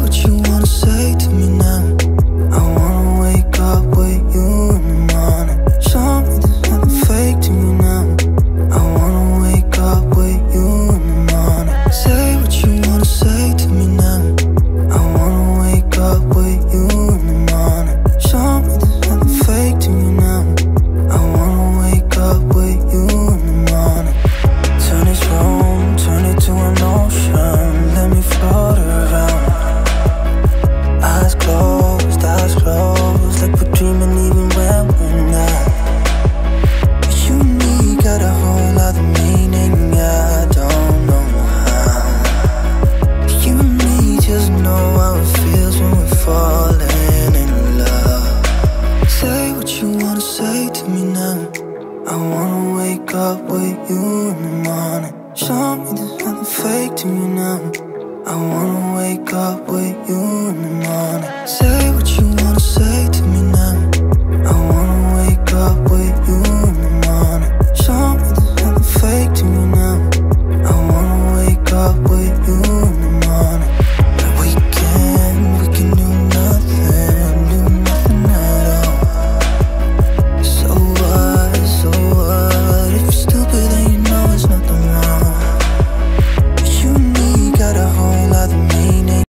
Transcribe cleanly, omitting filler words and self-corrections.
what you wanna say to me now. I wanna wake up with you in the morning. Show me there's nothing fake to me now. I wanna wake up with you in the morning. Say what you wanna say to me now. I wanna wake up with you in the morning. Show me there's nothing fake to me now. I wanna wake up with you in the morning. Turn this room, turn it to an ocean. Let me float around. Eyes closed, like we're dreaming even when we're not. You and me got a whole other meaning, I don't know how. You and me just know how it feels when we're falling in love. Say what you wanna say to me now. I wanna wake up with you in the morning. Show me there's nothing fake to me now. I wanna wake up with